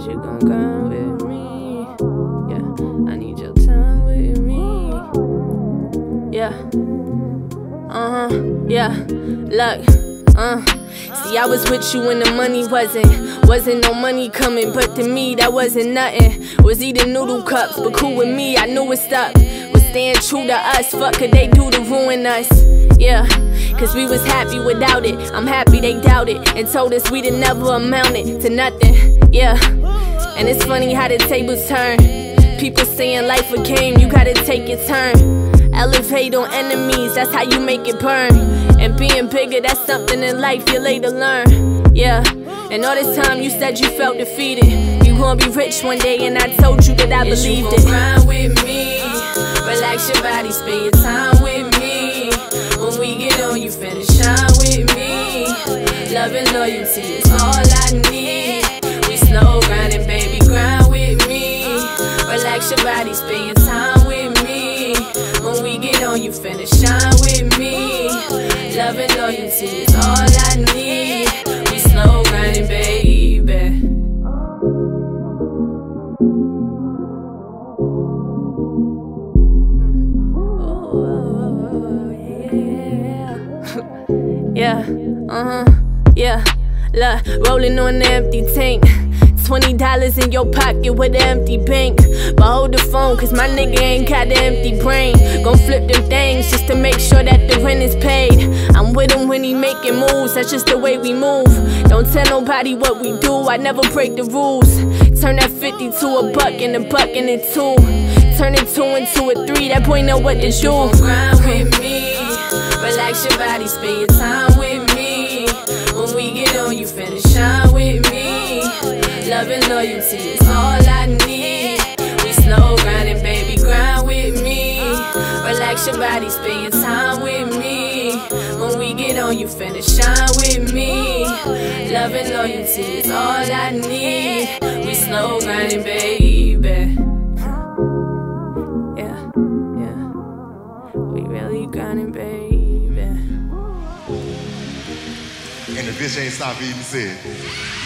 Is you gon' grind with me? Yeah, I need your time with me. Yeah, yeah, look, see, I was with you when the money wasn't no money coming, but to me that wasn't nothing. Was eating noodle cups, but cool with me, I knew it's up. Was staying true to us, fuck could they do to ruin us? Yeah, cause we was happy without it. I'm happy they doubted and told us we'd never amounted to nothing. Yeah, and it's funny how the tables turn. People saying life a game, you gotta take your turn. Elevate on enemies, that's how you make it burn. And being bigger, that's something in life you later learn. Yeah, and all this time you said you felt defeated. You gonna be rich one day, and I told you that I believed it. Grind with me, relax your body, spend your time with me. When we get on, you finna shine with me. Love and loyalty is all I need. We slow grinding, baby, grind with me. Relax your body, spend your time with me. When we get on, you finna shine with me. Love and loyalty is all I need. We slow grinding, baby. Yeah, yeah, look, rolling on the empty tank. $20 in your pocket with an empty bank. But hold the phone, cause my nigga ain't got an empty brain. Gon' flip them things just to make sure that the rent is paid. I'm with him when he making moves, that's just the way we move. Don't tell nobody what we do, I never break the rules. Turn that 50 to a buck and a buck into two. Turn it 2 into a 3, that boy know what to do. Grind with me, relax your body, spend your time with me. When we get on, you finna shine with me. Love and loyalty is all I need. We slow grinding, baby, grind with me. Relax your body, spend your time with me. When we get on, you finna shine with me. Love and loyalty is all I need. We slow grinding, baby. Yeah, yeah, we really grinding, baby. And the bitch ain't stop eating shit.